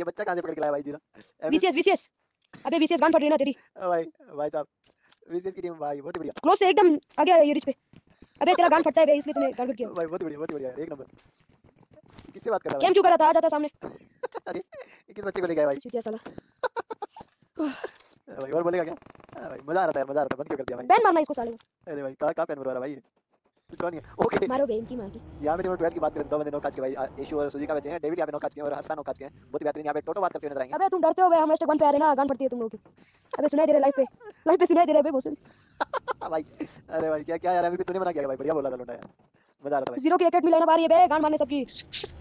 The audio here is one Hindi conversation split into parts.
बच्चा कहां से पकड़ के लाया भाई जीरा? वीसीएस वीसीएस अबे वीसीएस गान फट रही है ना तेरी। भाई भाई साहब वीसीएस की टीम भाई बहुत ही बढ़िया। क्लोज से एकदम आगे है ये रिच पे। अबे तेरा गान फटता है बे इसलिए तूने टारगेट किया। भाई बहुत ही बढ़िया एक नंबर। किससे बात कर रहा है गेम क्यों कर रहा था? आ जाता सामने। अरे ये किस बच्चे को ले गया भाई? चूतिया साला। भाई और बोलेगा क्या? भाई मजा आ रहा था यार, मजा आ रहा था, बंद क्यों कर दिया भाई? बैन मारना इसको साले को। अरे भाई कहां पैन मरवा रहा भाई? कुछ नहीं है। ओके मारो बे इनकी मां की। यहाँ पे टीम 12 की बात करें तो दो बंदे नॉक काट के भाई यशु और सुजी का बचे हैं। डेविड यहाँ पे नॉक काट के और हर्षा नॉक काट के हैं। बहुत ही बेहतरीन यहाँ पे टोटो बात करते हुए नजर आएंगे। अबे तुम डरते हो बे, हम #1 पे आ रहे ना, गान फटती है तुम लोगों की। अबे सुनाई दे रहा है लाइव पे सुनाई दे रहा है बे भोसड़ी। भाई अरे भाई क्या क्या यार, अभी भी तूने मना किया भाई, बढ़िया बोला था लोटा यार, मजा आ रहा था भाई। 0 की विकेट मिलाना बारी है बे, गान मारने सबकी।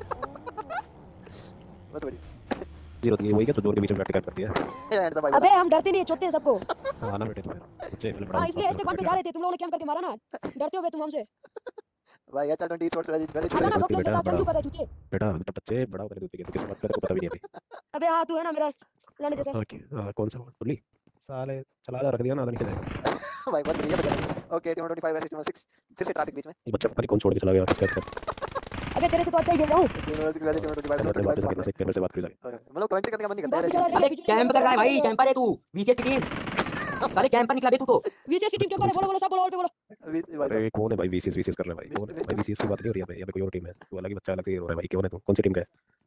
बहुत बढ़िया। जीरो की वही क्या तो जोर के बीच में बैठ के कट करती है। एंड भाई अबे हम डरते नहीं है, चोते हैं सबको। हां ना बेटे तो फिर बच्चे मतलब बड़ा हां इसलिए #1 पे जा रहे थे, तुम लोगों ने क्या करके मारा ना। डरते हो बे तुम हमसे। भाई एचआर 20 स्पोर्ट्स वेरी वेरी आना ना बेटा, डॉक्टर से बड़ा- चालू कर रहा है चूतिए। बेटा बच्चे बड़ा होकर दूध पीते किस बात का तेरे को पता भी नहीं अभी। अबे हां तू है ना मेरा लाने जैसा। ओके कौन सा बुल्ली साले चला जा रख दिया ना आदमी के जाएगा। भाई बहुत बढ़िया बचा। ओके टीम 25 वर्सेस टीम 6 फिर से ट्रैफिक बीच में। ये बच्चा पता नहीं कौन छोड़ के चला गया इसके बाद। अबे तेरे से तो अच्छा ही खेल रहा हूं। टीम 6 वर्सेस टीम 25 चलो अपने बात से कितने से कैमरे से बात करी जाए। मतलब कमेंट्री करने का मन नहीं करता बात है। चला अबे कैंप कर रहा है भाई, कैंपर है तू, वीसीएस की टीम। साले कैंपर निकला बे तू तो। वीसीएस की टीम के बारे में बोलो सब बोलो और पे बोलो। अरे कौन है भाई वीसीएस कर रहा है भाई? कौन है भाई? वीसीएस की बात नहीं हो रही है भाई, यहाँ पे कोई और टीम है। तू अलग ही बच्चा अलग ही हो रहा है भाई, कौन है तू? कौन सी टीम का है?